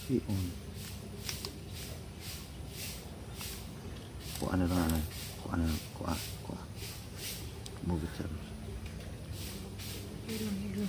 masih on. Kok aneh banget, kok mau bicara. Hilang.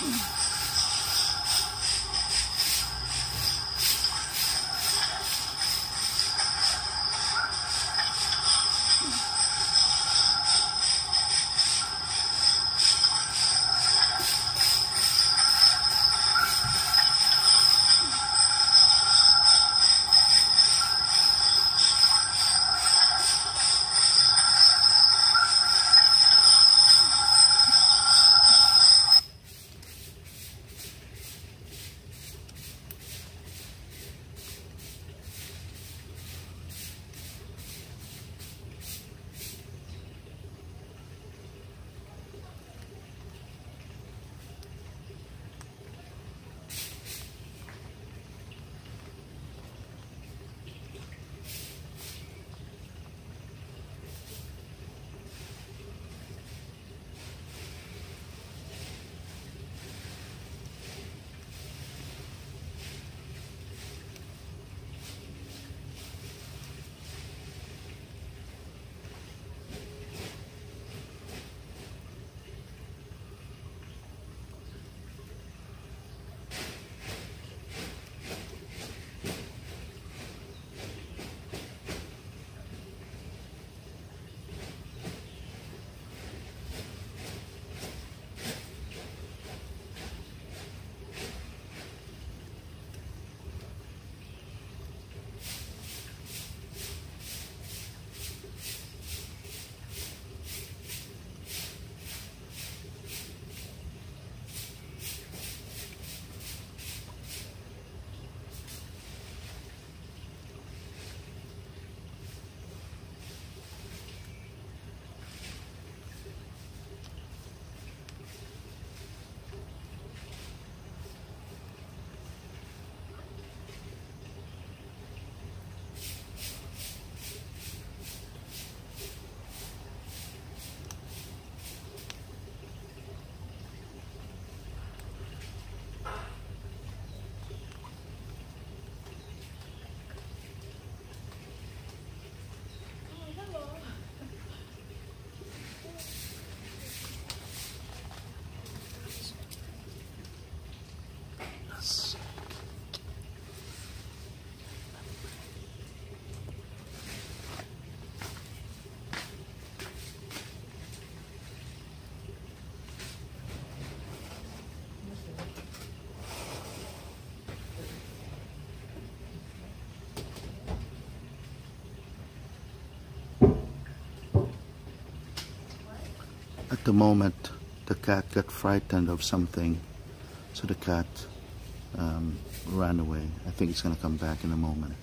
At the moment, the cat got frightened of something, so the cat ran away. I think it's going to come back in a moment.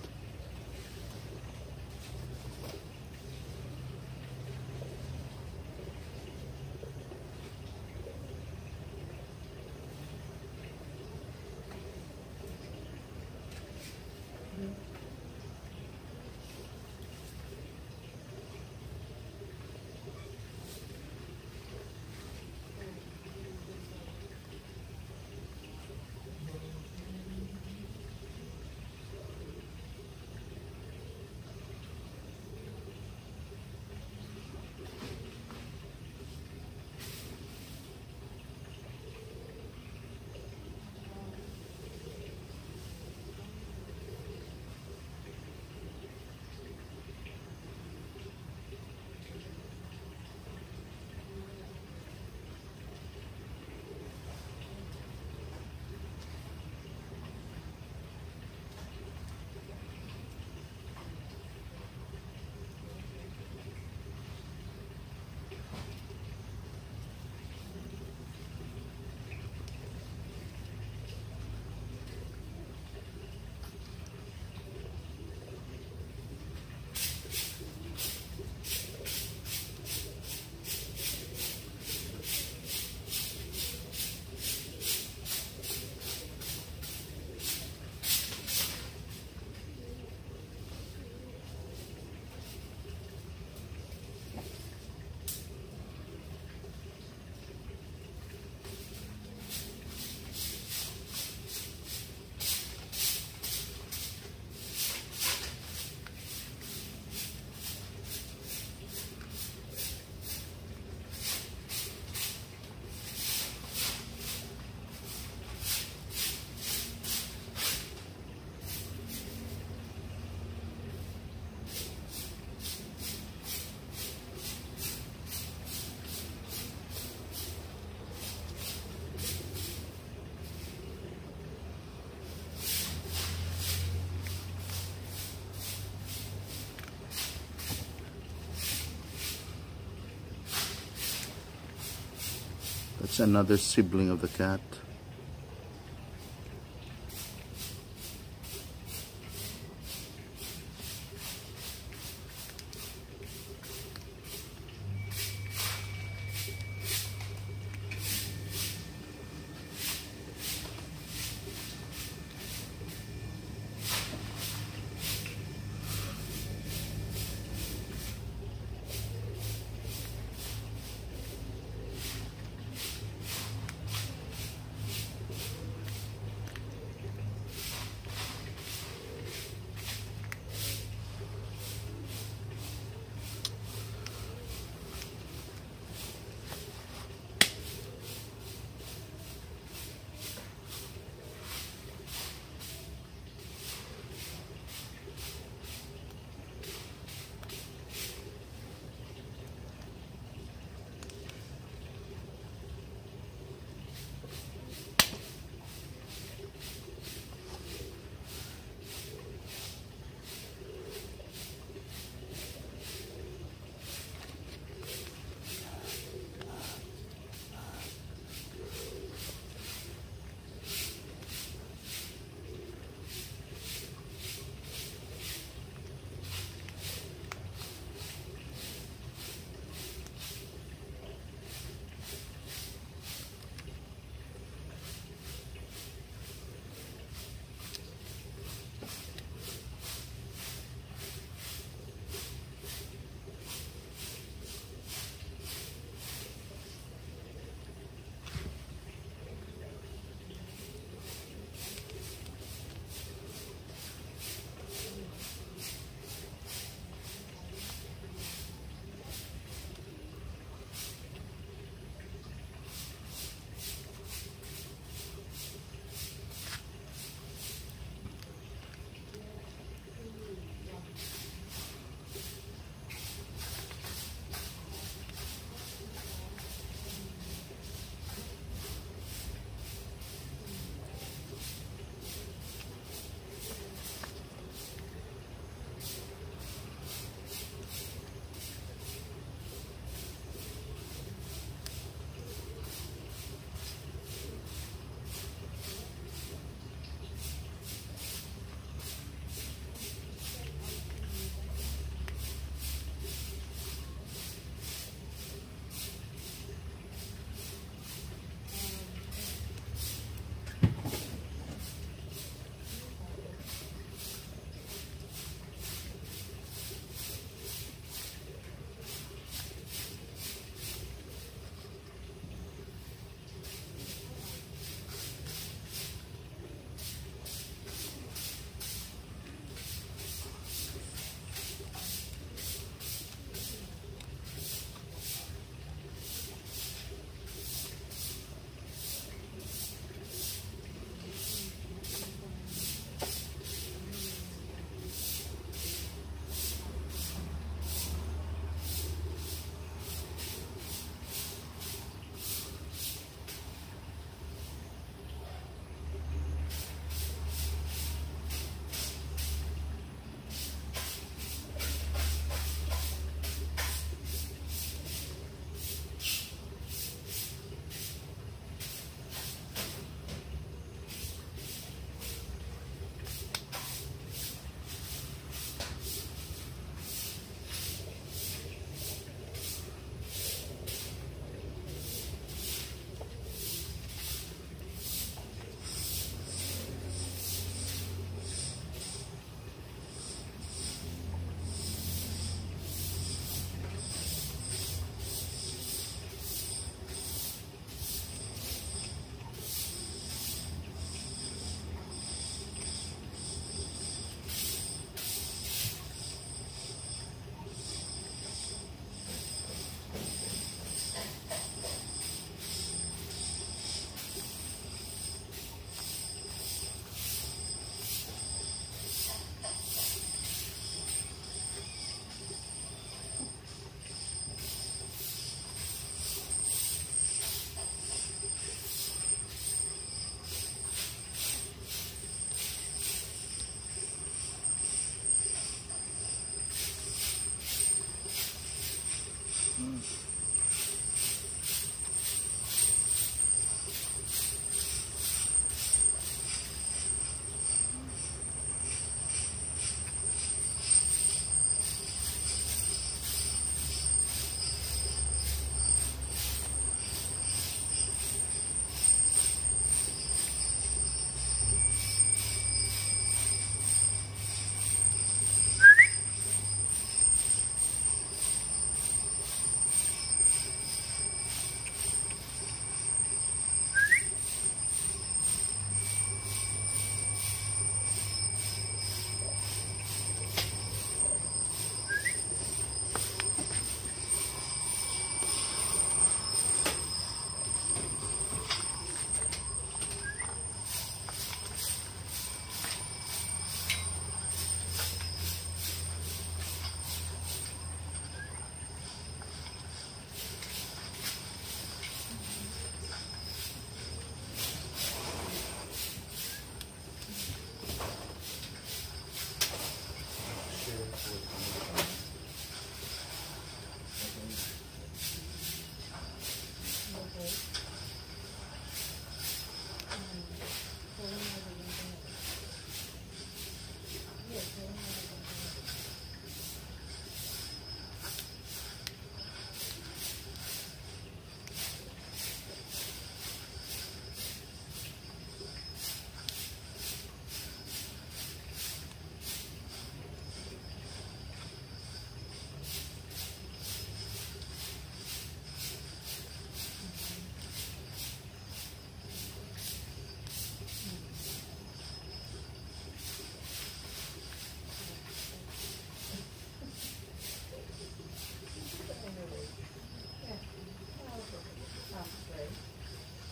It's another sibling of the cat.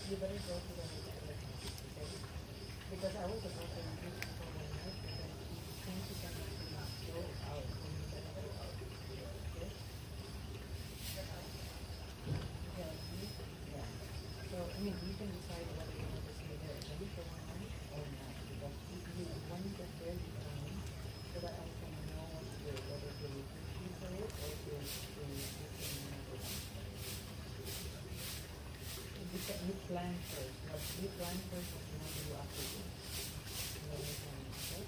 You better go to the electricity, okay? Because I was supposed to use it for 1 night because since you cannot go out, then you better go out. Okay? Yeah. So, I mean, you can decide whether you want to stay there only for 1 night or not. Because if you, when you get there, you tell me so that I can know what to do, whether to refuse for it or to another one. You plan first. You plan first what you want to do after this. And then you can, okay?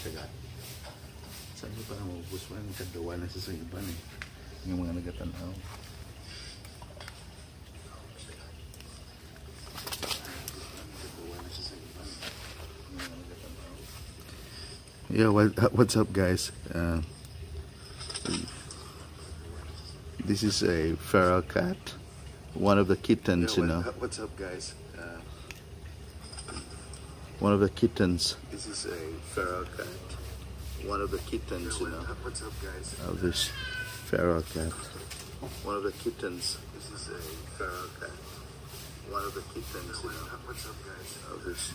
sagat. Saan nyo pa na maubos mo? Nagkagawa na sa iba eh. Yung mga nagatanaw. Yeah, what's up guys? This is a feral cat, one of the kittens, you know. What's up guys? One of the kittens. This is a feral cat, one of the kittens, you know. What's up guys? Of this feral cat, one of the kittens. This is a feral cat, one of the kittens, you know. What's up guys? Of this.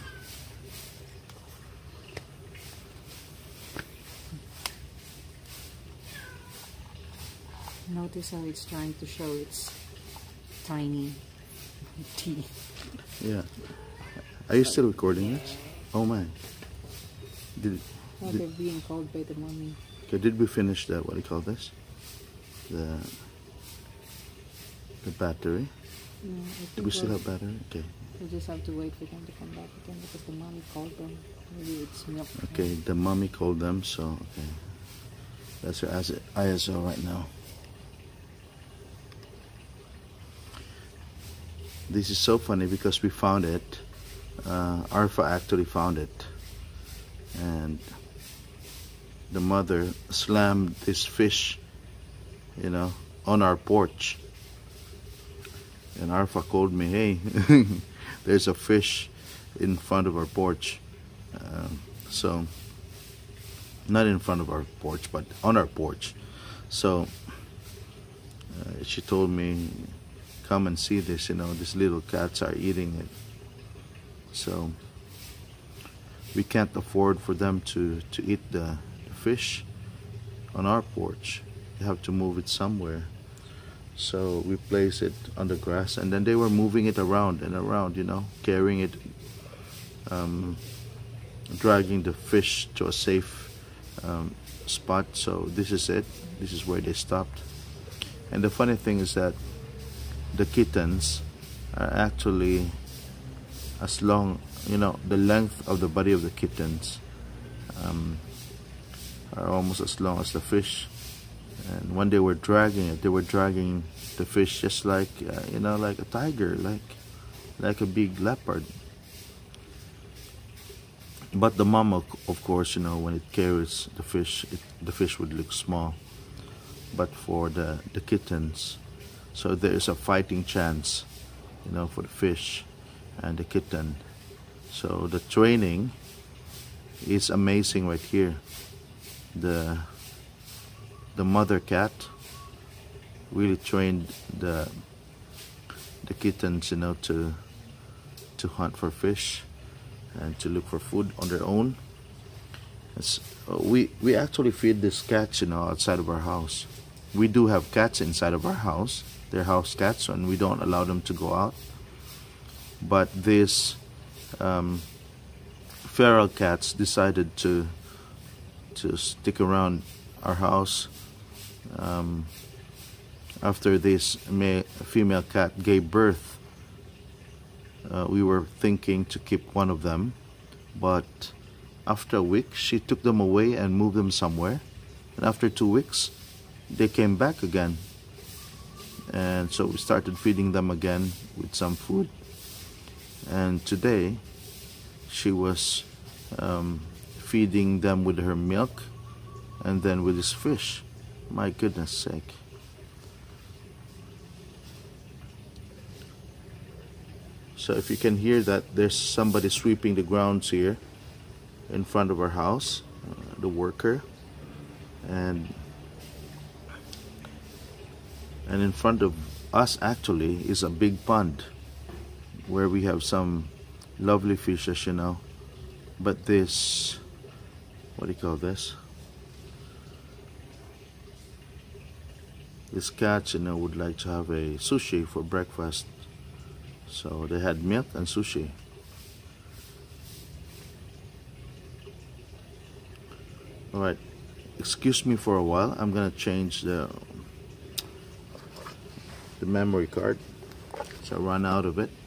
Notice how it's trying to show its tiny teeth. Yeah. Are you still recording this? Oh man. They're being called by the mommy. Okay, did we finish that? What do you call this? The battery? Yeah, Do we still have battery? Okay. We just have to wait for them to come back again because the mommy called them. Maybe it's milk. Okay, the mommy called them, so okay. That's her ISO right now. This is so funny because we found it. Arpha actually found it, and the mother slammed this fish, you know, on our porch. And Arpha called me, hey, there's a fish in front of our porch. So, not in front of our porch, but on our porch. So, she told me, come and see this, you know, these little cats are eating it. So we can't afford for them to eat the fish on our porch. You have to move it somewhere. So we place it on the grass, and then they were moving it around and around, you know, carrying it, dragging the fish to a safe spot. So this is it. This is where they stopped. And the funny thing is that the kittens are actually as long, you know, the length of the body of the kittens are almost as long as the fish. And when they were dragging it, they were dragging the fish just like, you know, like a tiger, like a big leopard. But the mama, of course, you know, when it carries the fish, the fish would look small. But for the kittens, so there is a fighting chance, you know, for the fish and the kitten. So the training is amazing right here. The mother cat really trained the kittens, you know, to hunt for fish and to look for food on their own. We actually feed these cats, you know, outside of our house. We do have cats inside of our house. They're house cats, and we don't allow them to go out. But these feral cats decided to stick around our house. After this female cat gave birth, we were thinking to keep one of them, but after a week she took them away and moved them somewhere, and after 2 weeks they came back again, and so we started feeding them again with some food. And today she was feeding them with her milk and then with this fish. My goodness sake. So if you can hear that, there's somebody sweeping the grounds here in front of our house, the worker, and in front of us actually is a big pond where we have some lovely fishes, you know. But this, what do you call this? This cat, you know, would like to have a sushi for breakfast. So they had milk and sushi. Alright, excuse me for a while. I'm gonna change the memory card. So I ran out of it.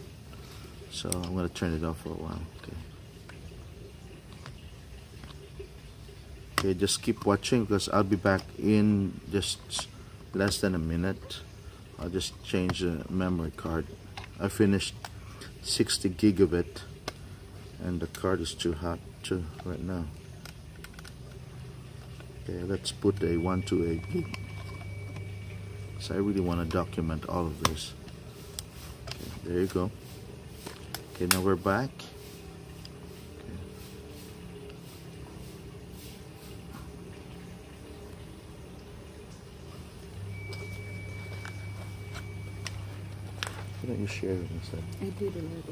So I'm gonna turn it off for a while. Okay. Okay, just keep watching because I'll be back in just less than a minute. I'll just change the memory card. I finished 60 gigabit and the card is too hot too right now. Okay, let's put a 128 gig. So I really want to document all of this. Okay, there you go. Okay, now we're back. Why don't you share it instead? I did already.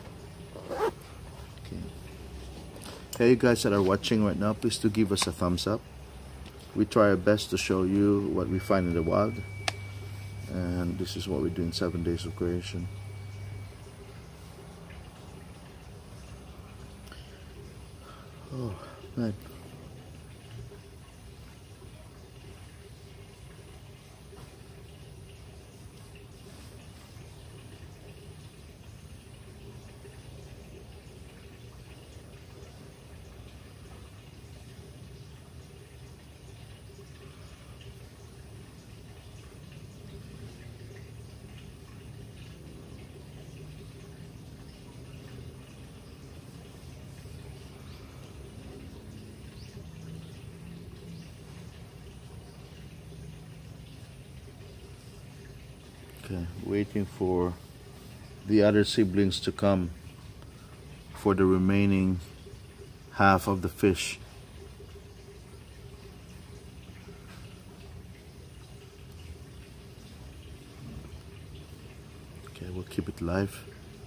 Okay. Hey, you guys that are watching right now, please do give us a thumbs up. We try our best to show you what we find in the wild. And this is what we do in 7 Days of Creation. Oh, man. Okay, waiting for the other siblings to come for the remaining half of the fish. Okay, we'll keep it live.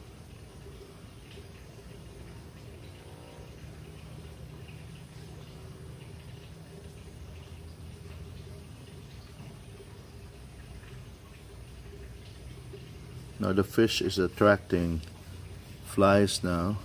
Now the fish is attracting flies now.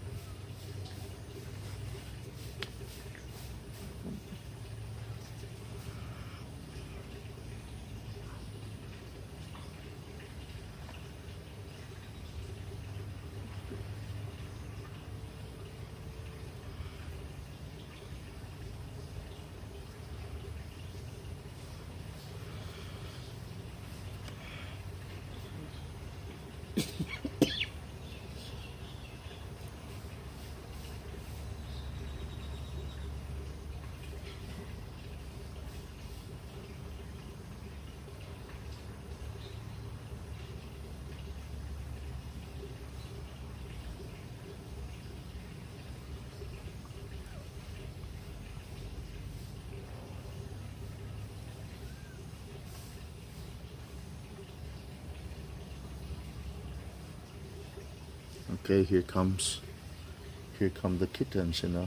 Okay, here come the kittens, you know.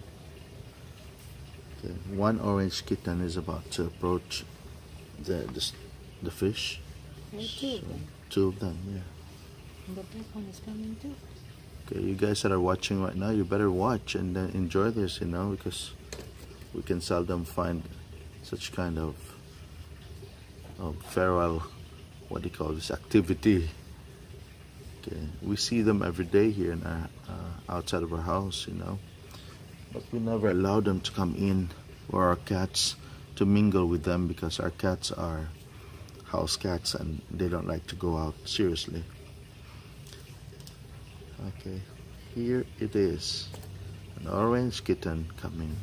Okay, one orange kitten is about to approach the fish. Two of them. Two of them, yeah. And the black one is coming too. Okay, you guys that are watching right now, you better watch and enjoy this, you know, because we can seldom find such kind of feral, what do you call this, activity. Okay, we see them every day here in our, outside of our house, you know, but we never allow them to come in or our cats to mingle with them because our cats are house cats and they don't like to go out seriously. Okay, here it is, an orange kitten coming.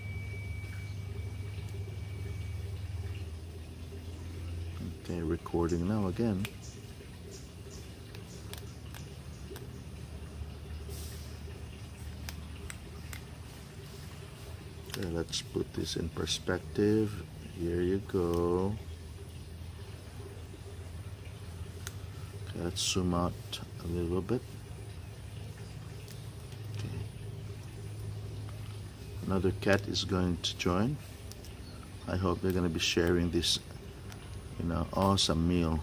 Okay, recording now again. Okay, let's put this in perspective. Here you go. Okay, let's zoom out a little bit. Okay. Another cat is going to join. I hope they're going to be sharing this, you know, awesome meal.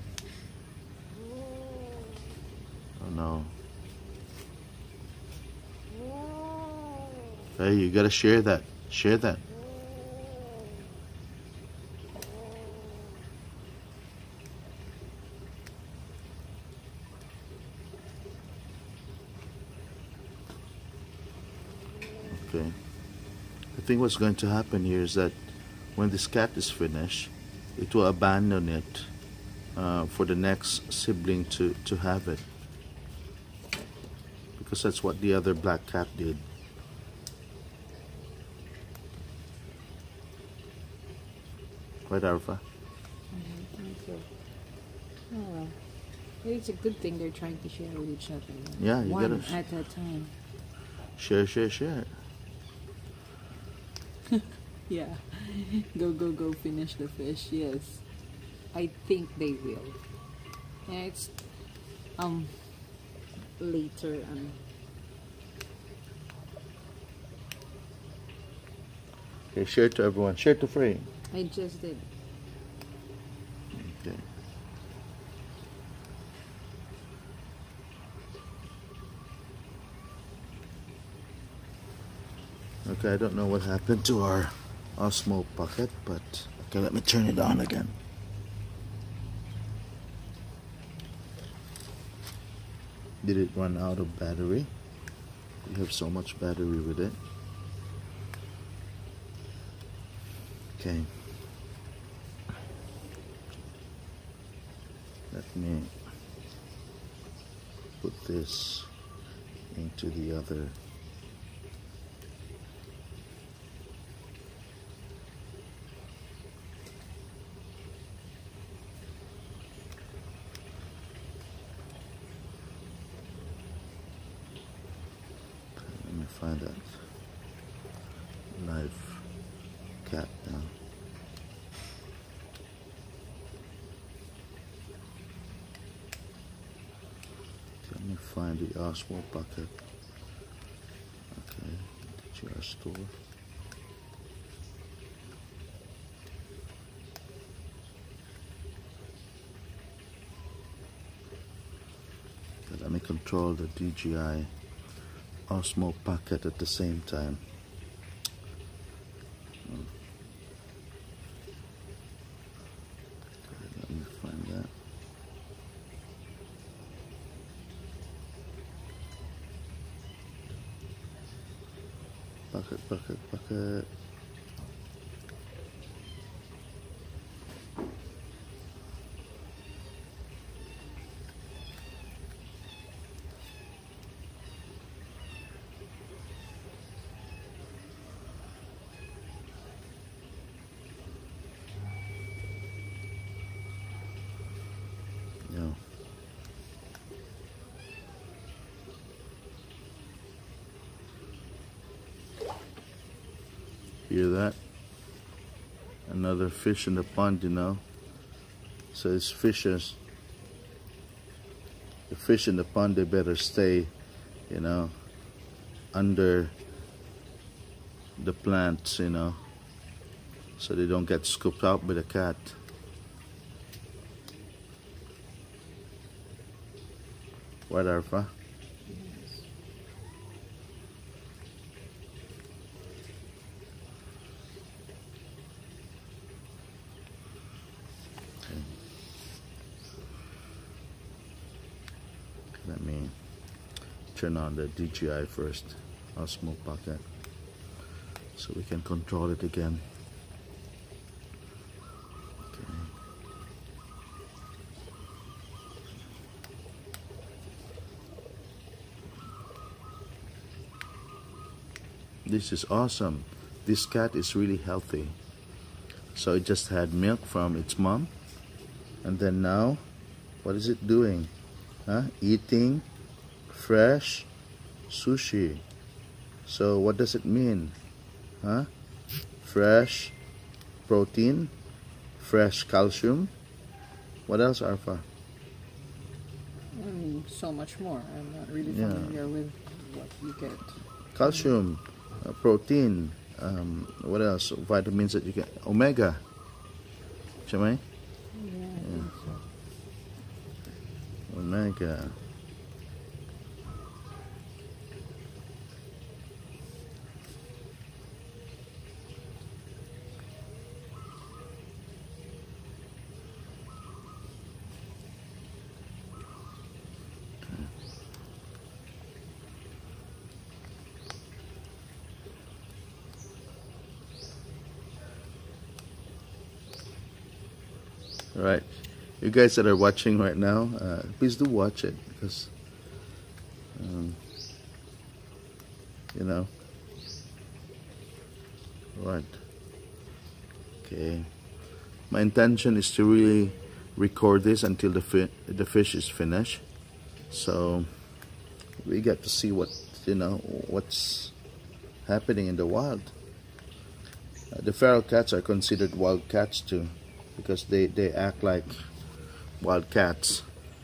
Oh no. Hey, you gotta share that. Share that. Okay. I think what's going to happen here is that when this cat is finished, it will abandon it for the next sibling to have it, because that's what the other black cat did. Right, Arpha? I think so. Oh, it's a good thing they're trying to share with each other. Yeah, you one gotta at a time. share, share, share. Yeah. Go, finish the fish. Yes. I think they will. Yeah, it's later Okay, share to everyone. Share to Free. I just did. Okay. Okay, I don't know what happened to our Osmo Pocket, but okay, let me turn it on again. Did it run out of battery? We have so much battery with it. Okay. Let me put this into the other. Let me find that live cat now. Let me find the Osmo Pocket. Okay, the GR store. Okay, let me control the DJI Osmo Pocket at the same time. Okay, let me find that. Pocket. Yeah. Hear that? Another fish in the pond, you know. So it's fishes. The fish in the pond, they better stay, you know, under the plants, you know, so they don't get scooped out by the cat. What, Arpha? Let me turn on the DJI first, Osmo Pocket, so we can control it again. Okay. This is awesome. This cat is really healthy. So it just had milk from its mom, and then now, what is it doing? Eating fresh sushi. So what does it mean? Fresh protein, fresh calcium. What else, Arpha? So much more. I'm not really familiar with what you get. Calcium, protein, what else? Vitamins that you get. Omega. Shamay? Yeah, I think so. Omega. Right, you guys that are watching right now, please do watch it, because you know. Right. Okay. My intention is to really record this until the fish is finished, so we get to see what, you know, what's happening in the wild. The feral cats are considered wild cats too, because they act like wild cats,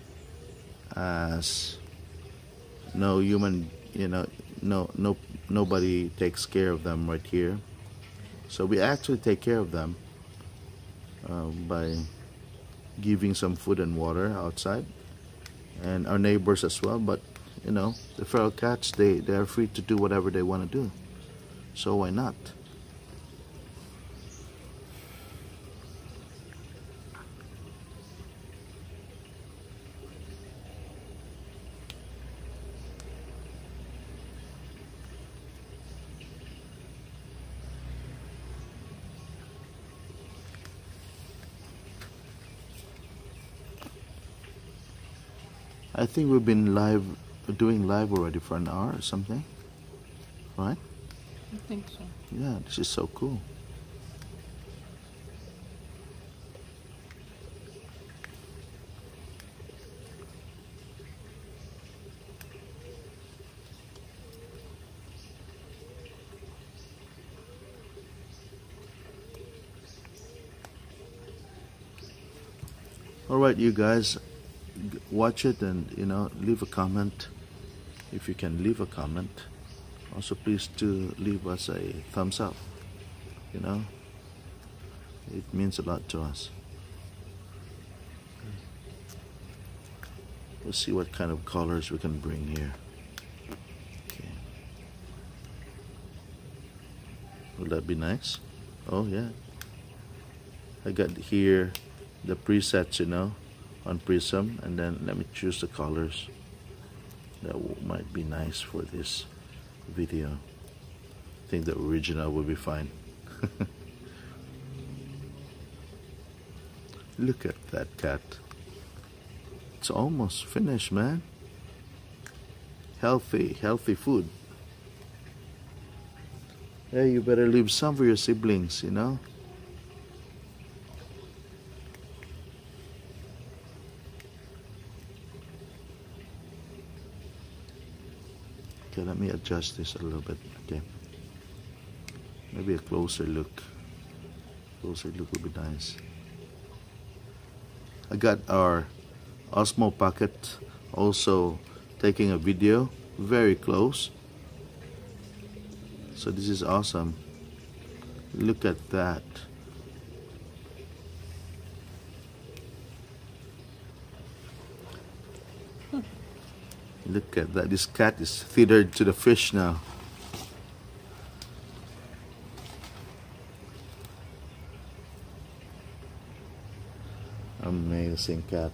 as no human, you know, nobody takes care of them right here. So we actually take care of them by giving some food and water outside, and our neighbors as well. But you know, the feral cats, they are free to do whatever they want to do, so why not? I think we've been doing live already for an hour or something, right? I think so. Yeah, this is so cool. All right, you guys, watch it, and you know, leave a comment if you can leave a comment. Also, please do leave us a thumbs up. You know, it means a lot to us. Let's see what kind of colors we can bring here. Okay, will that be nice? Oh yeah, I got here the presets, you know, on Prism, and then let me choose the colors that might be nice for this video. I think the original will be fine. Look at that cat. It's almost finished, man. Healthy food. Hey, you better leave some for your siblings, you know. Okay, let me adjust this a little bit. Okay, maybe a closer look. Closer look would be nice. I got our Osmo Pocket also taking a video very close. So this is awesome. Look at that. Look at that. This cat is tethered to the fish now. Amazing cat.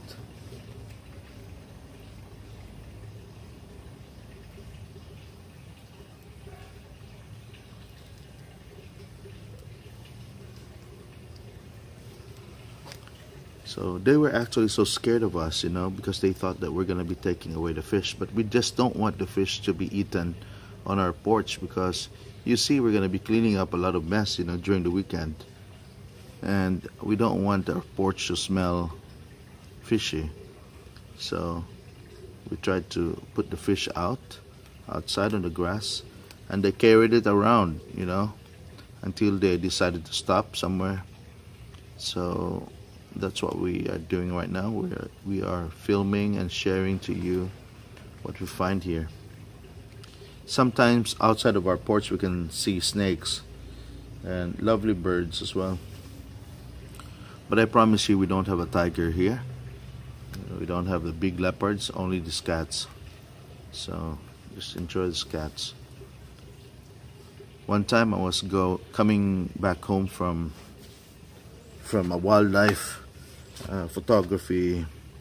So they were actually so scared of us, you know, because they thought that we're going to be taking away the fish. But we just don't want the fish to be eaten on our porch, because you see, we're going to be cleaning up a lot of mess, you know, during the weekend. And we don't want our porch to smell fishy. So we tried to put the fish outside on the grass, and they carried it around, you know, until they decided to stop somewhere. So that's what we are doing right now. We are filming and sharing to you what we find here. Sometimes outside of our porch we can see snakes and lovely birds as well. But I promise you, we don't have a tiger here. We don't have the big leopards, only these cats. So just enjoy these cats. One time I was coming back home from a wildlife photography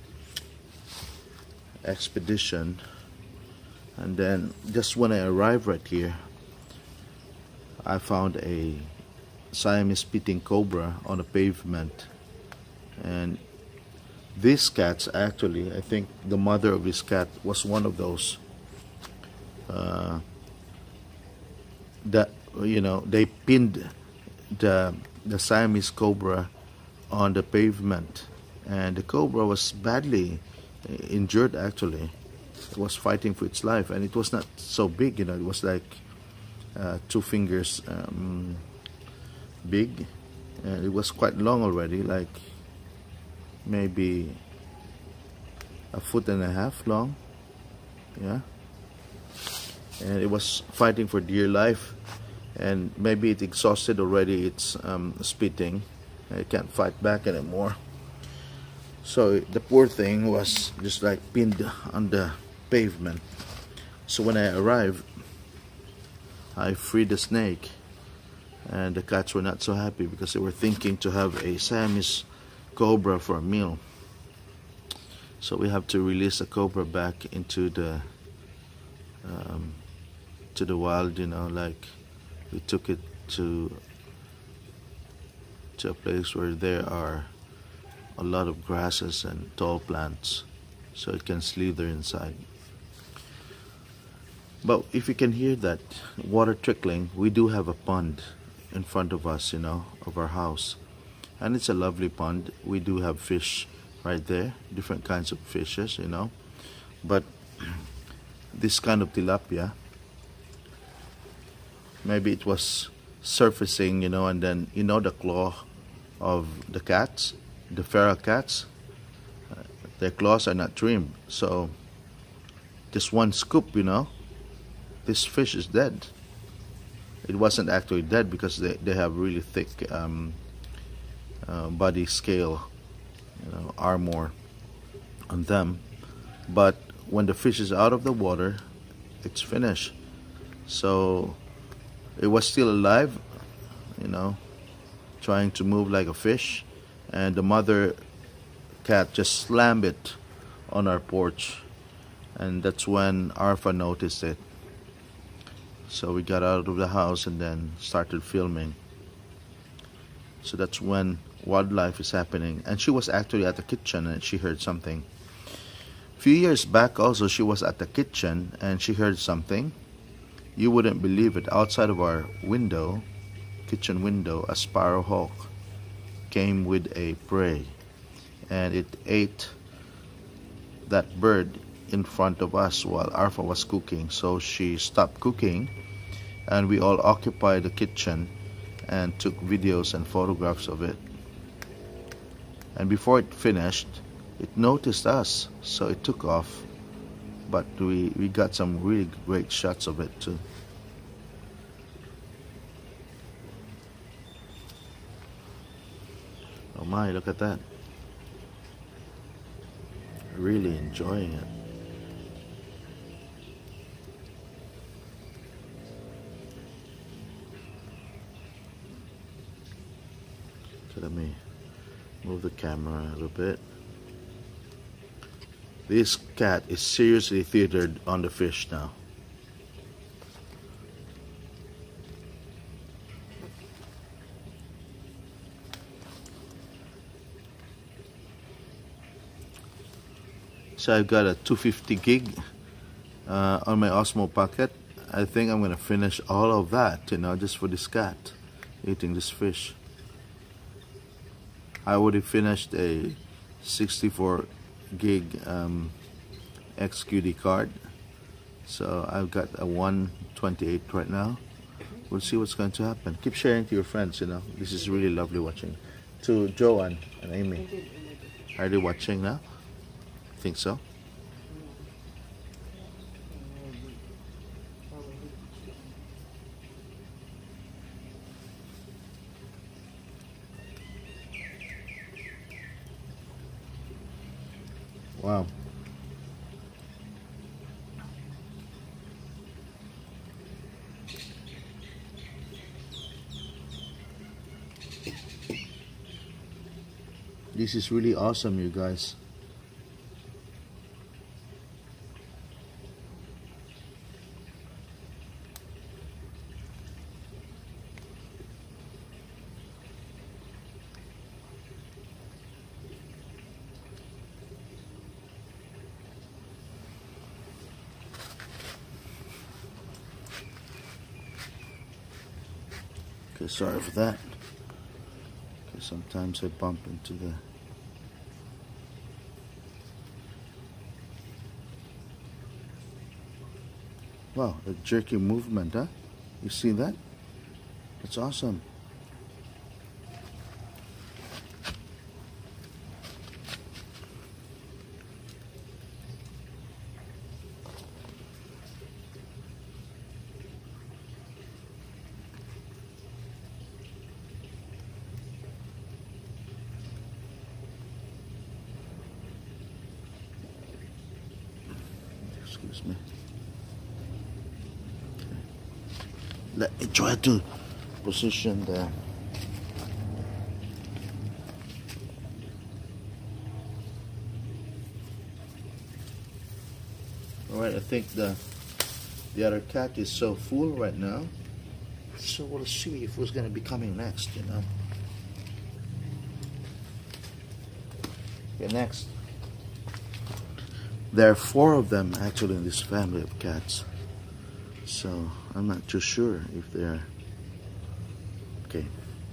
expedition, and then just when I arrived right here, I found a Siamese spitting cobra on the pavement, and These cats actually, I think the mother of this cat was one of those that, you know, they pinned the Siamese cobra on the pavement, and the cobra was badly injured actually. It was fighting for its life, and it was not so big, you know, it was like 2 fingers big, and it was quite long already, like maybe 1.5 feet long, yeah. And it was fighting for dear life, and maybe it exhausted already its spitting. It can't fight back anymore. So the poor thing was just like pinned on the pavement. So when I arrived, I freed the snake, and the cats were not so happy because they were thinking to have a Siamese cobra for a meal. So we have to release the cobra back into the wild, you know, like we took it to a place where there are a lot of grasses and tall plants, so it can slither inside. But if you can hear that water trickling, we do have a pond in front of us, you know, of our house, and it's a lovely pond. We do have fish right there, different kinds of fishes, you know, but this kind of tilapia, maybe it was surfacing, you know, and then, you know, the claw of the cats, the feral cats, their claws are not trimmed, so just one scoop, you know, this fish is dead. It wasn't actually dead because they have really thick body scale, you know, armor on them, but when the fish is out of the water, it's finished. So it was still alive, you know, trying to move like a fish, and the mother cat just slammed it on our porch, and that's when Arpha noticed it. So we got out of the house and then started filming. So that's when wildlife is happening, and she was actually at the kitchen and she heard something. A few years back also, she was at the kitchen and she heard something. You wouldn't believe it, outside of our window, kitchen window, a sparrowhawk came with a prey, and it ate that bird in front of us while Arpha was cooking. So she stopped cooking, and we all occupied the kitchen and took videos and photographs of it. And before it finished, it noticed us, so it took off. But we got some really great shots of it too. Oh my, look at that. Really enjoying it. So let me move the camera a little bit. This cat is seriously theatered on the fish now. So I've got a 250 gig on my Osmo Pocket. I think I'm gonna finish all of that, you know, just for this cat eating this fish. I would have finished a 64 gig XQD card, so I've got a 128 right now. We'll see what's going to happen. Keep sharing to your friends, you know, this is really lovely watching. To Joanne and Amy, are they watching now? I think so. Wow. This is really awesome, you guys. Okay, sorry for that. Okay, sometimes I bump into the... Wow, a jerky movement, huh? You see that? That's awesome. Excuse me. Let me try to position the... Alright, I think the other cat is so full right now. So we'll see if who's gonna be coming next, you know. Okay, next. There are 4 of them actually in this family of cats. So I'm not too sure if they're okay.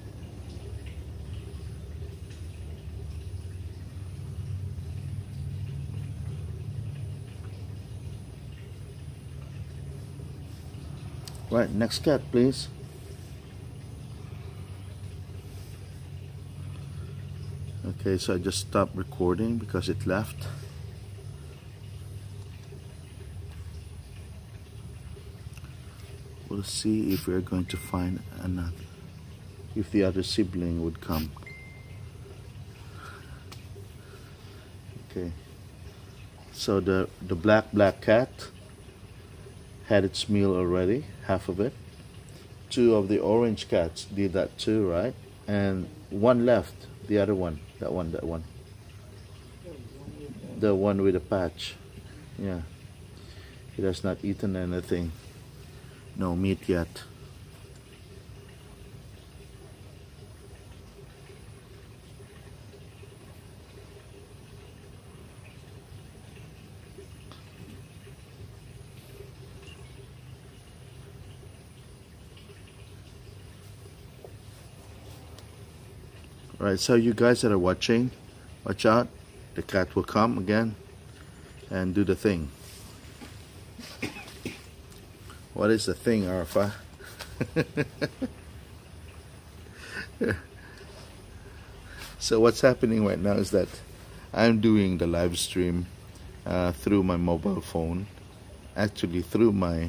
Right, next cat, please. Okay, so I just stopped recording because it left. We'll see if we're going to find another, if the other sibling would come. Okay, so the black cat had its meal already, half of it. 2 of the orange cats did that too, right? And 1 left, the other one, that one. The one with the patch. Yeah, it has not eaten anything. No meat yet. Alright, so you guys that are watching, watch out. The cat will come again and do the thing. What is the thing, Arpha? So what's happening right now is that I'm doing the live stream through my mobile phone, actually through my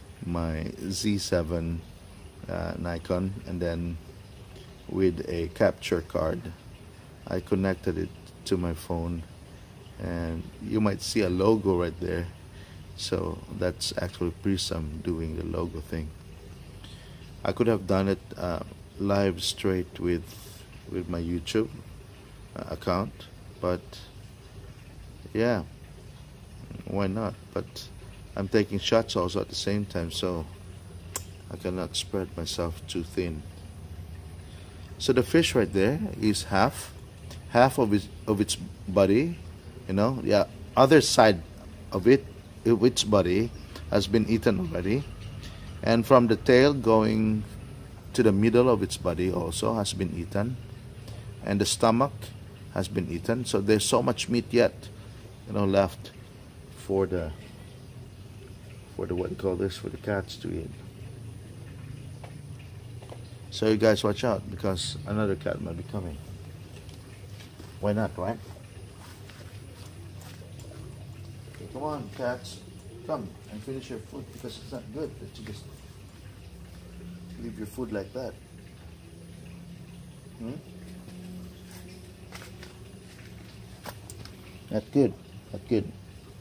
Z7 Nikon, and then with a capture card I connected it to my phone, and you might see a logo right there. So that's actually Prism doing the logo thing. I could have done it live straight with my YouTube account, but yeah, why not? But I'm taking shots also at the same time, so I cannot spread myself too thin. So the fish right there is half of its body, you know. The other side of its body has been eaten already, and from the tail going to the middle of its body also has been eaten, and the stomach has been eaten. So there's so much meat yet, you know, left for the what do you call this, for the cats to eat. So you guys watch out, because another cat might be coming. Why not, right? Okay, come on, cats. Come and finish your food, because it's not good that you just leave your food like that. Not good. Not good.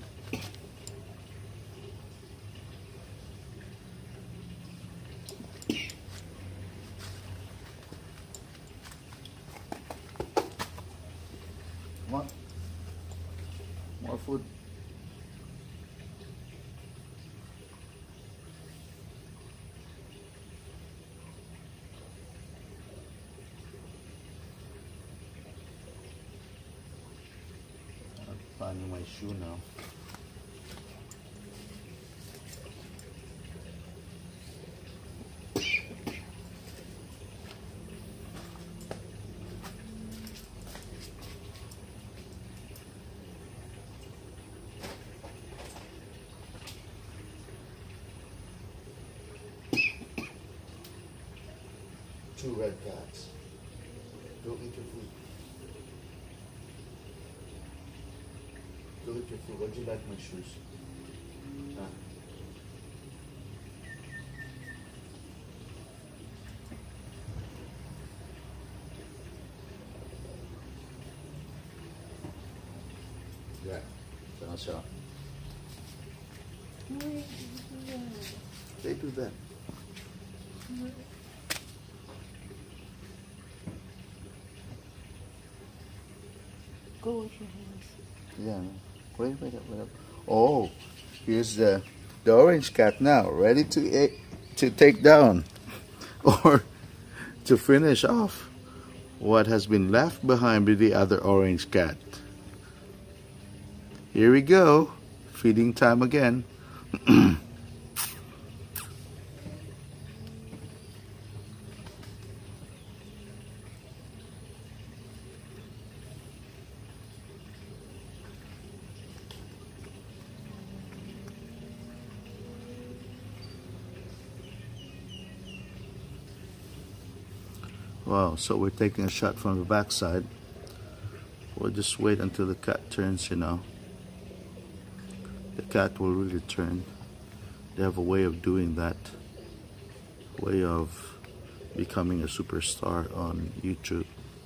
Come on. More food. Finding my shoe now. two red cats. Go eat your food. Go eat your food. What do you like my shoes? Huh? Yeah, so. They do that. Go wash your hands. Yeah. Wait up. Oh, here's the orange cat now, ready to take down or to finish off what has been left behind by the other orange cat. Here we go. Feeding time again. Wow, so we're taking a shot from the backside. We'll just wait until the cat turns, you know. The cat will really turn. They have a way of doing that. Way of becoming a superstar on YouTube.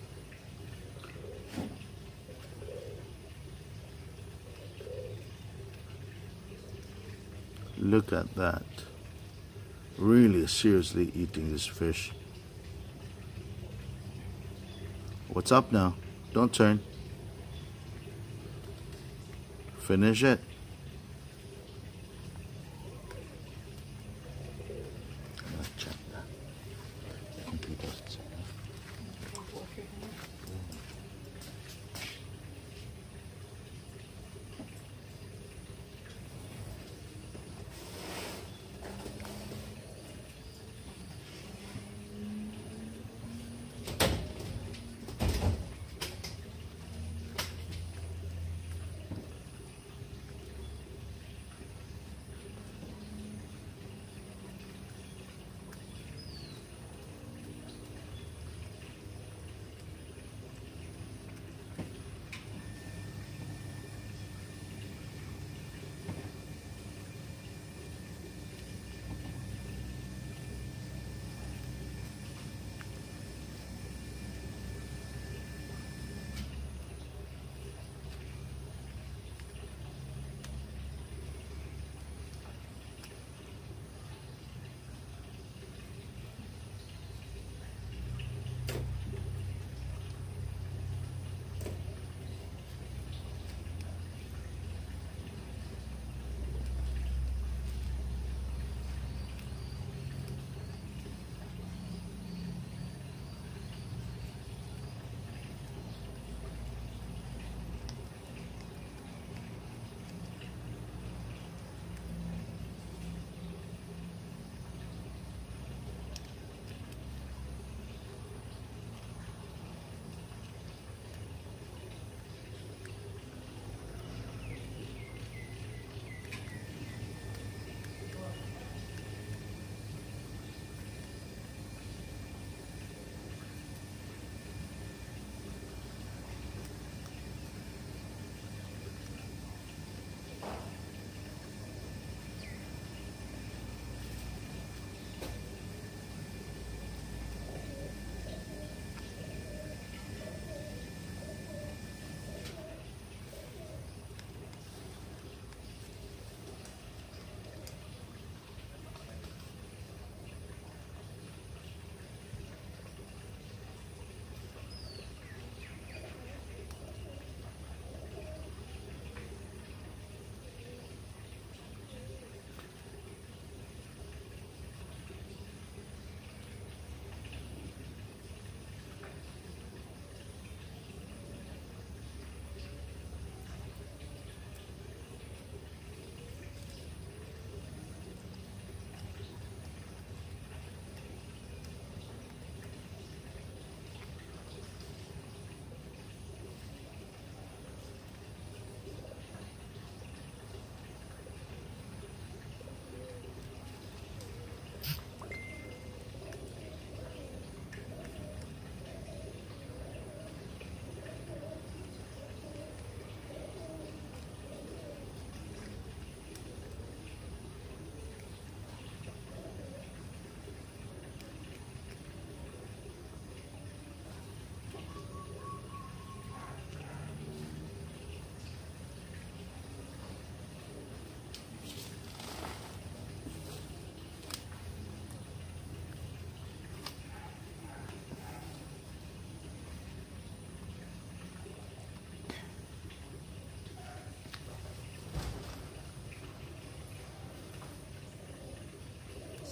Look at that. Really seriously eating this fish. What's up now? Don't turn. Finish it. Let's check that. The computer's set up.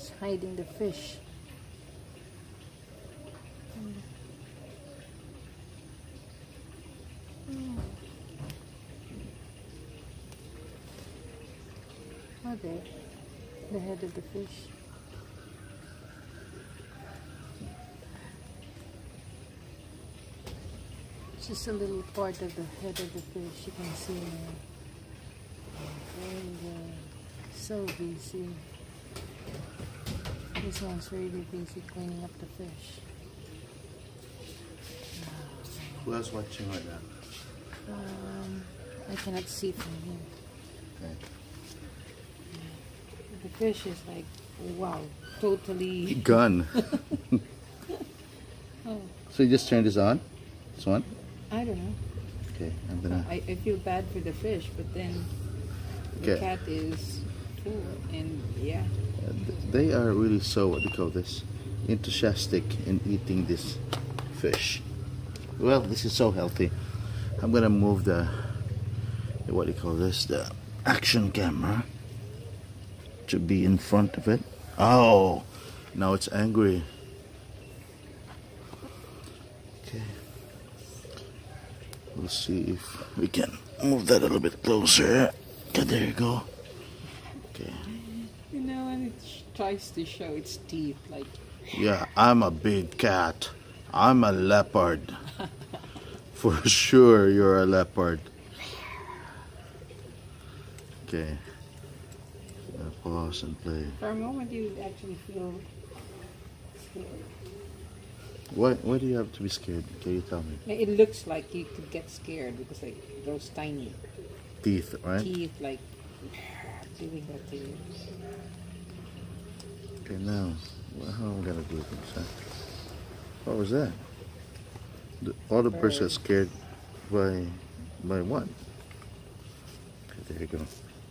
it's hiding the fish. Oh, there, the head of the fish. It's just a little part of the head of the fish. You can see now. And so busy. This one's really busy cleaning up the fish. Who else watching right now? I cannot see from here. Okay. The fish is like, wow, totally Gone. Oh, So you just turn this on? This one? I don't know. Okay, I'm gonna. I feel bad for the fish, but then the Okay. cat is full, and yeah. They are really so, what do you call this, enthusiastic in eating this fish. Well, this is so healthy. I'm gonna move the what do you call this, the action camera to be in front of it. Oh, now it's angry. Okay, we'll see if we can move that a little bit closer. Okay, there you go. Okay. You know, and it tries to show its teeth, like. Yeah, I'm a big cat. I'm a leopard. For sure, you're a leopard. Okay. Pause and play. For a moment, you would actually feel scared. Why do you have to be scared? Can you tell me? It looks like you could get scared because, like, those tiny Teeth, right? teeth, like, doing that to you. Okay, now, how am I gonna do this? Huh? What was that? All the birds got scared by what? Okay, there you go.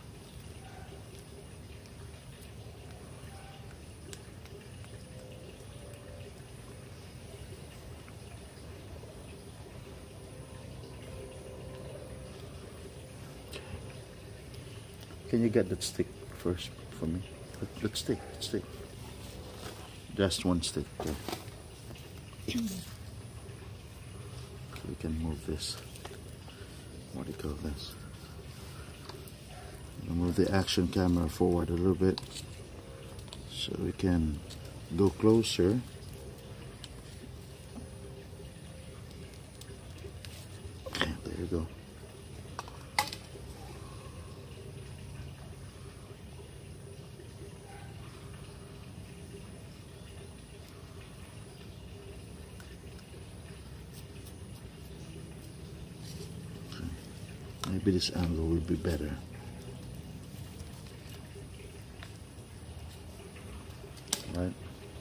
Can you get that stick first for me? Let's stick. Just one stick. Okay. We can move this. What do you call this? I'll move the action camera forward a little bit so we can go closer. Okay, there you go. Maybe this angle will be better. Right?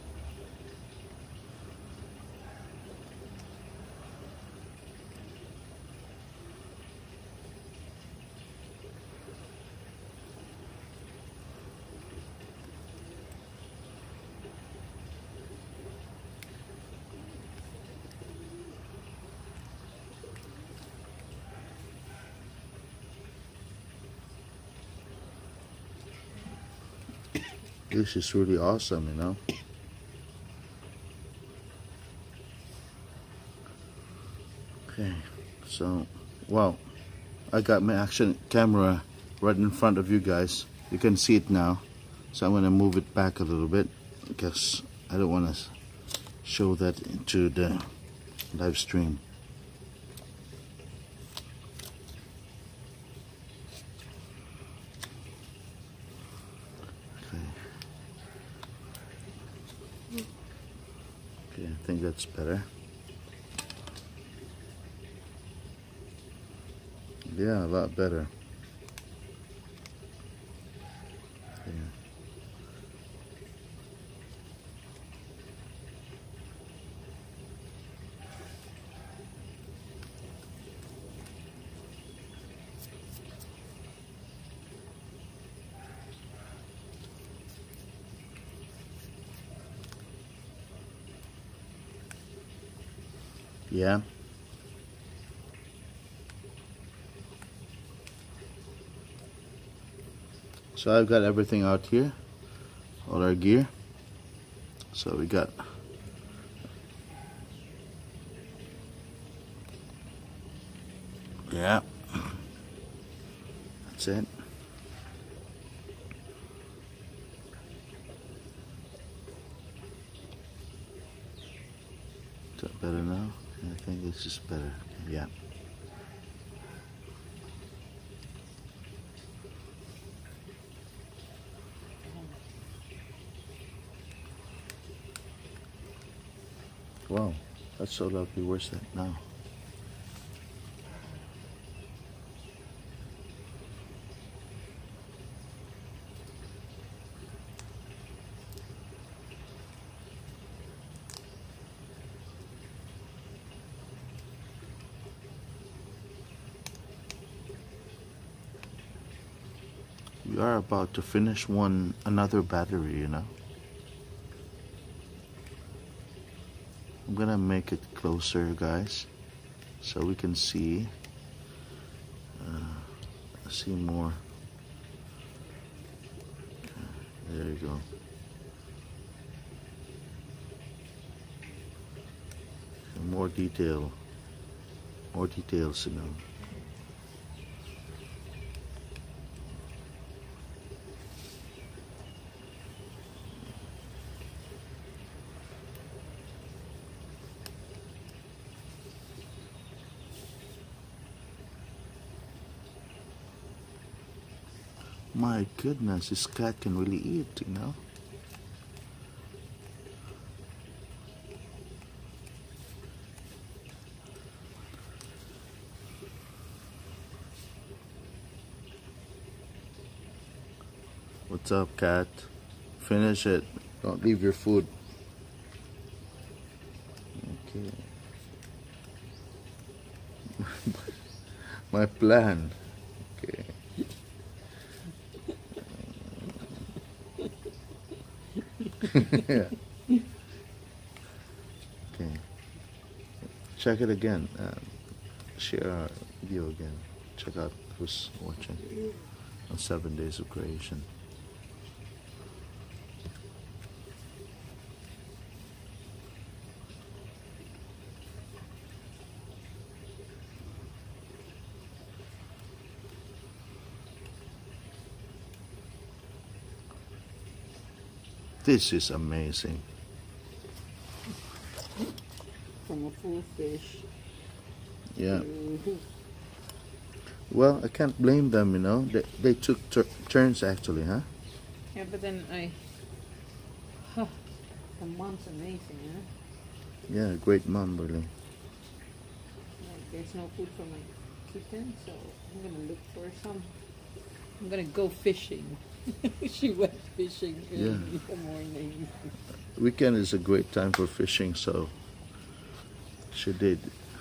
This is really awesome, you know. Okay, so, wow, I got my action camera right in front of you guys. You can see it now. So I'm going to move it back a little bit because I don't want to show that into the live stream. Okay, I think that's better. Yeah, a lot better. Okay. Yeah. So I've got everything out here, all our gear. So we got yeah, that's it. Is that better now? I think this is better. Yeah. Wow, that's so lovely. Where's that now? We are about to finish another battery, you know. I'm gonna make it closer, guys, so we can see more. There you go. More details, you know. My goodness, this cat can really eat, you know. What's up, cat? Finish it. Don't leave your food. Okay. My plan. Okay. Yeah. Okay. Check it again. Share our video again. Check out who's watching on 7 Days of Creation. This is amazing. From a full fish. Yeah. Well, I can't blame them, you know. They took turns actually, huh? Yeah, but then the mom's amazing, huh? Yeah, great mom, really. Like, there's no food for my kitten, so I'm gonna look for some. I'm gonna go fishing. She went fishing in the morning. Weekend is a great time for fishing, so she did.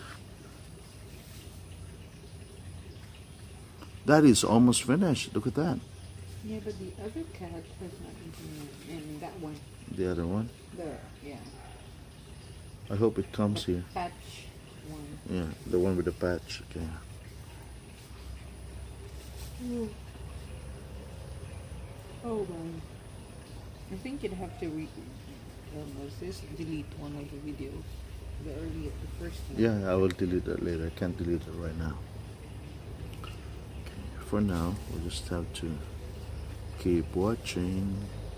That is almost finished. Look at that. Yeah, but the other cat was not eating it. And that one. The other one? Yeah. I hope it comes the here. Patch one. Yeah, the one with the patch. Okay. Oh, man. I think you'd have to delete one of the videos. The first one. Yeah, I will delete that later. I can't delete it right now. Okay, for now, we'll just have to keep watching.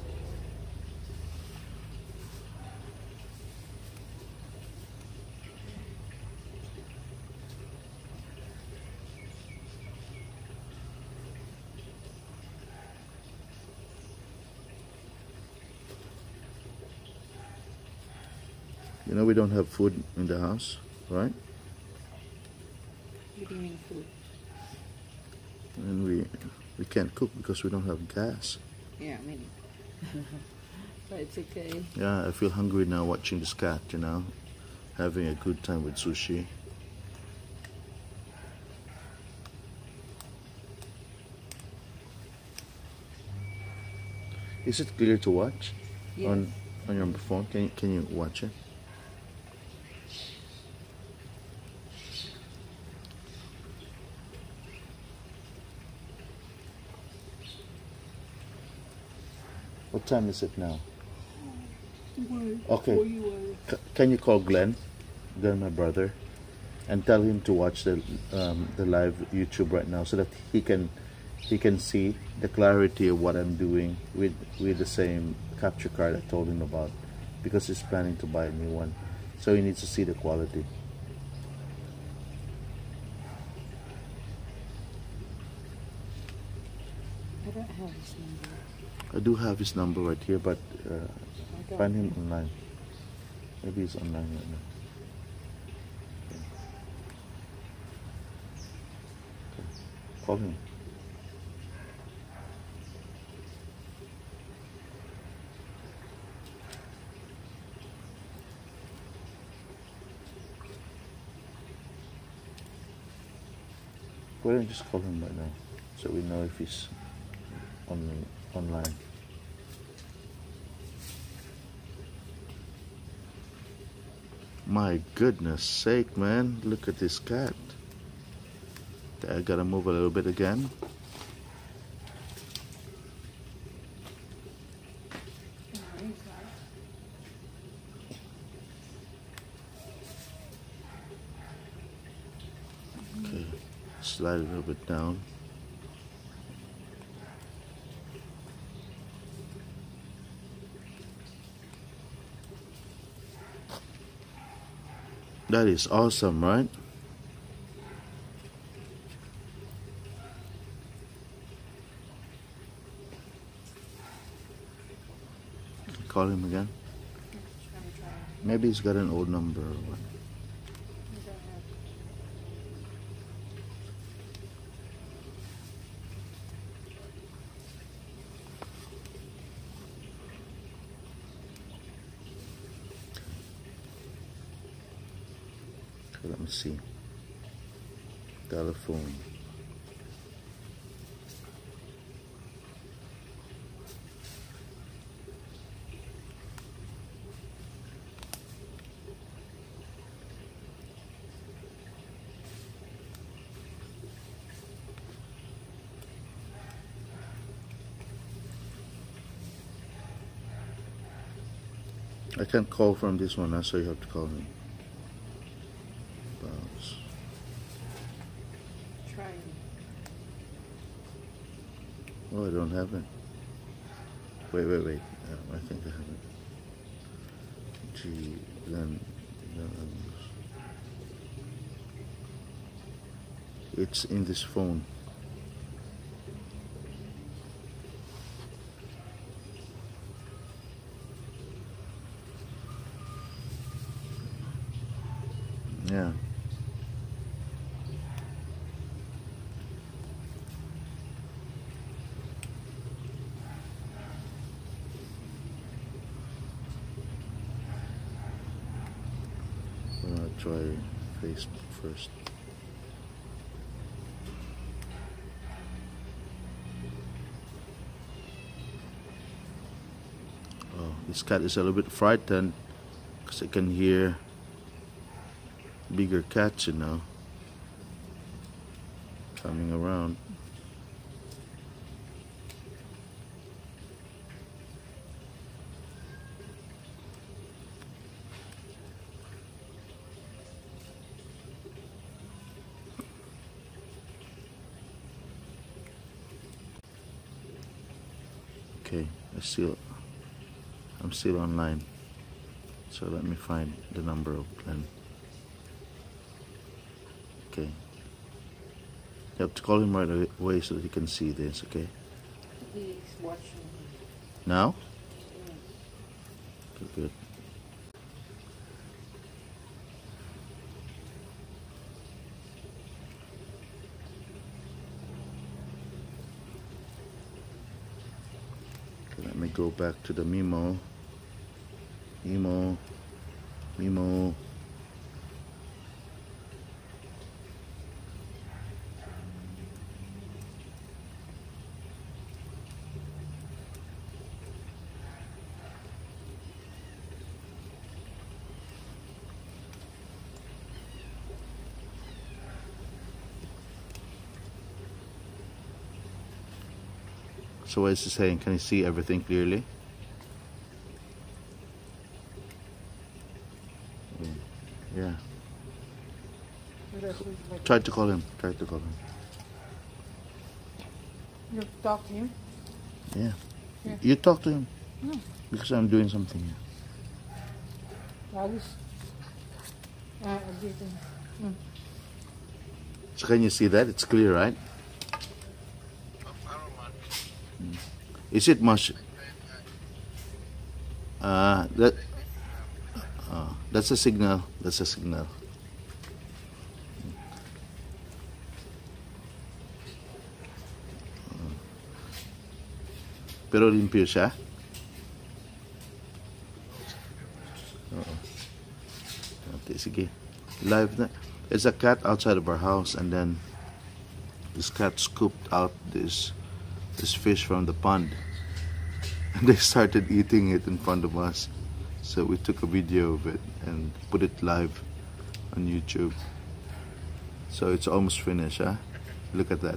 You know we don't have food in the house, right? What do you mean food? And we can't cook because we don't have gas. Yeah, I mean, but it's okay. Yeah, I feel hungry now watching this cat, you know, having a good time with sushi. Is it clear to watch? Yes. On your phone? Can you watch it? What time is it now? Okay. Can you call Glenn, my brother, and tell him to watch the live YouTube right now so that he can see the clarity of what I'm doing with the same capture card I told him about, because he's planning to buy a new one, so he needs to see the quality. I don't have his number. I do have his number right here, but find him online. Maybe he's online right now. Okay. Okay. Call him. Go ahead and just call him right now, so we know if he's online. My goodness sake, man, look at this cat. I gotta move a little bit again. Okay, slide a little bit down. That is awesome, right? Call him again. Maybe he's got an old number or what. Let me see. Telephone. I can't call from this one, so you have to call me. Oh, I don't have it. Wait. I think I have it. Then it's in this phone. Yeah. Try Facebook first. Oh, this cat is a little bit frightened because I can hear bigger cats, you know, coming around. Okay, I'm still online, so let me find the number of Glenn. Okay, you have to call him right away so that he can see this. Okay. He's watching. Now? Okay, good. Let me go back to the Mimo. So what is he saying? Can you see everything clearly? Yeah. So that's like, Try to call him. Try to call him. you talk to him? Yeah. Yeah. You talk to him. No. Because I'm doing something here. Bagus. Updating. So can you see that? It's clear, right? Is it much? That's a signal. That's a signal. Pero limpyo siya. Okay, sige. Live na. There's a cat outside of our house, and then this cat scooped out this fish from the pond, and they started eating it in front of us. So we took a video of it and put it live on YouTube. So it's almost finished, huh? Look at that.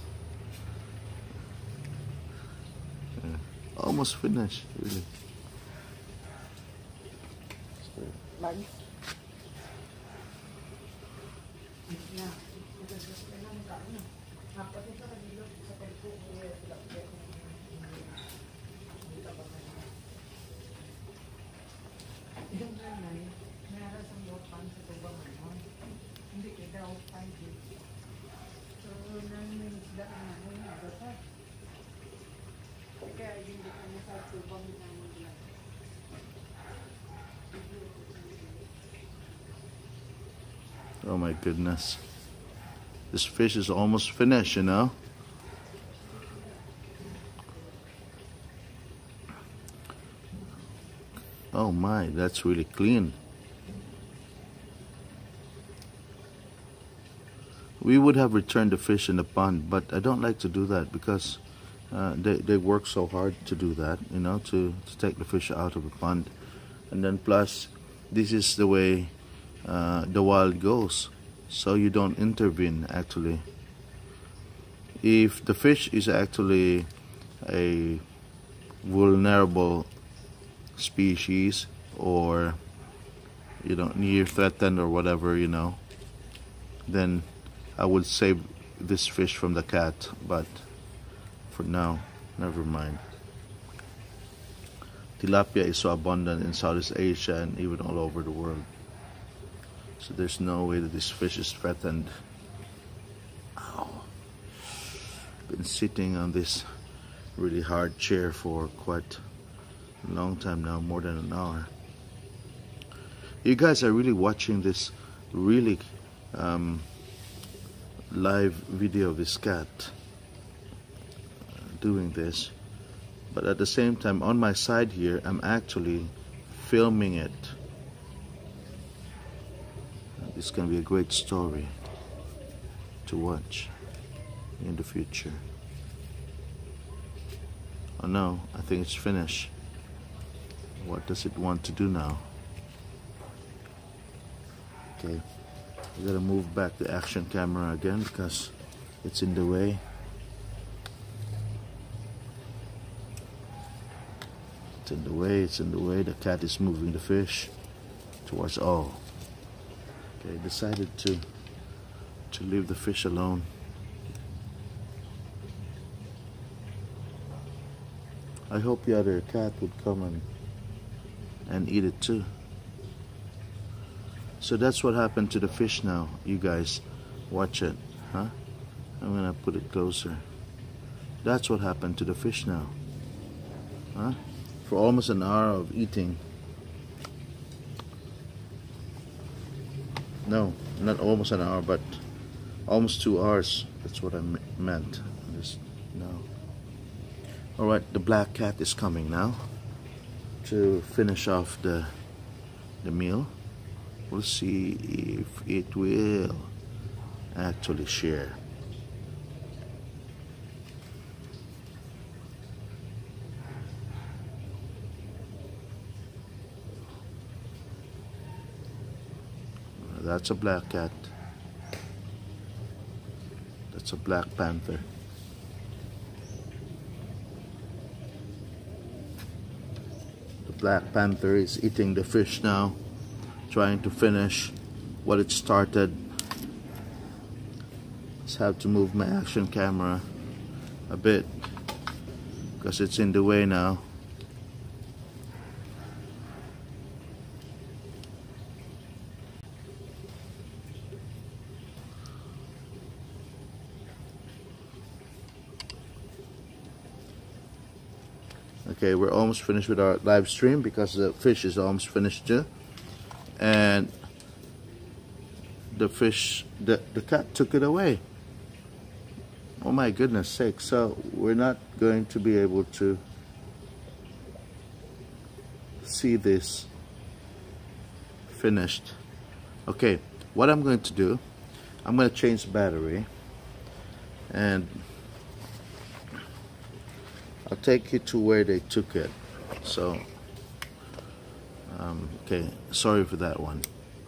Almost finished, really. Lagi. Oh my goodness. This fish is almost finished, you know? Oh my, that's really clean. We would have returned the fish in the pond, but I don't like to do that because they work so hard to do that, you know, to take the fish out of the pond. And then plus, this is the way the wild goes, so you don't intervene actually. If the fish is actually a vulnerable species, or you know, near threatened or whatever, you know, then I would save this fish from the cat, but for now, never mind. Tilapia is so abundant in Southeast Asia and even all over the world. So there's no way that this fish is threatened. Ow. Been sitting on this really hard chair for quite a long time now, more than an hour. You guys are really watching this really live video of this cat doing this, but at the same time on my side here I'm actually filming it. This can be a great story to watch in the future. Oh no, I think it's finished. What does it want to do now? Okay, we gotta move back the action camera again because it's in the way. It's in the way, it's in the way. The cat is moving the fish towards, oh. Okay, decided to leave the fish alone. I hope the other cat would come and eat it too. So that's what happened to the fish now, you guys. Watch it, huh? I'm gonna put it closer. That's what happened to the fish now, huh? For almost an hour of eating. No, not almost an hour, but almost 2 hours. That's what I meant. Just no. All right, the black cat is coming now to finish off the meal. We'll see if it will actually share. That's a black cat. That's a black panther. The black panther is eating the fish now. trying to finish what it started. Just have to move my action camera a bit because it's in the way now. Okay, we're almost finished with our live stream because the fish is almost finished too. And the fish, the cat took it away. Oh my goodness sake. So we're not going to be able to see this finished. Okay, what I'm going to do, I'm going to change the battery and I'll take you to where they took it. So okay, sorry for that one.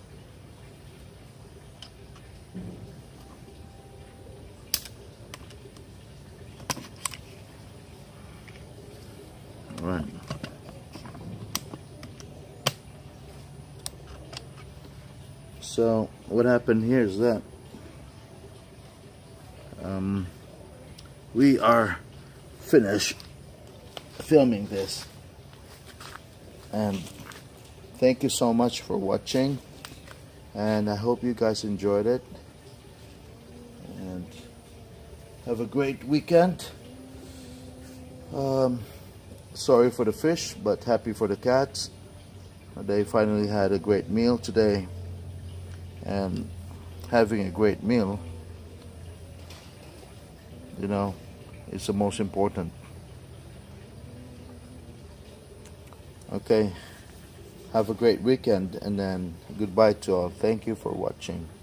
All right. So what happened here is that we are finished filming this, and thank you so much for watching, and I hope you guys enjoyed it, and have a great weekend. Sorry for the fish, but happy for the cats. They finally had a great meal today, and having a great meal, you know, is the most important. Okay, have a great weekend, and then goodbye to all. Thank you for watching.